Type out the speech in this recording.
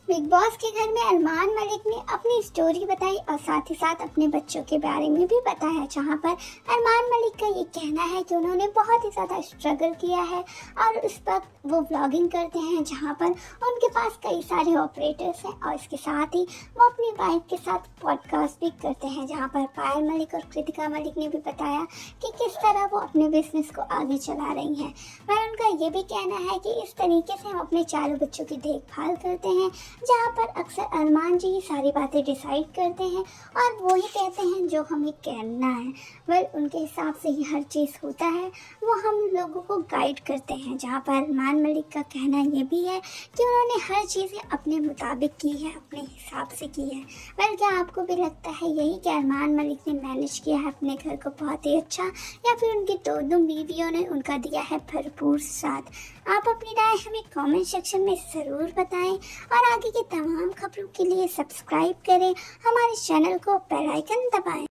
Big boss के घर में अरमान मलिक ने अपनी स्टोरी बताई और साथ ही साथ अपने बच्चों के बारे में भी बताया, जहां पर अरमान मलिक का ये कहना है कि उन्होंने बहुत ही ज़्यादा स्ट्रगल किया है और उस वक्त वो व्लॉगिंग करते हैं जहां पर उनके पास कई सारे ऑपरेटर्स हैं और इसके साथ ही वो अपनी वाइफ के साथ पॉडकास्ट भी करते हैं, जहाँ पर पायल मलिक और कृतिका मलिक ने भी बताया कि किस तरह वो अपने बिजनेस को आगे चला रही हैं। वह उनका ये भी कहना है कि इस तरीके से हम अपने चारों बच्चों की देखभाल करते हैं, जहाँ पर अक्सर अरमान जी ही सारी बातें डिसाइड करते हैं और वो ही कहते हैं जो हमें करना है। वह उनके हिसाब से ही हर चीज़ होता है, वो हम लोगों को गाइड करते हैं। जहाँ पर अरमान मलिक का कहना ये भी है कि उन्होंने हर चीज़ें अपने मुताबिक की है, अपने हिसाब से की है। वह क्या आपको भी लगता है यही कि अरमान मलिक ने मैनेज किया है अपने घर को बहुत ही अच्छा, या फिर उनकी दोनों बीवियों ने उनका दिया है भरपूर साथ? आप अपनी राय हमें कमेंट सेक्शन में ज़रूर बताएं और आगे की तमाम खबरों के लिए सब्सक्राइब करें, हमारे चैनल को बेल आइकन दबाएं।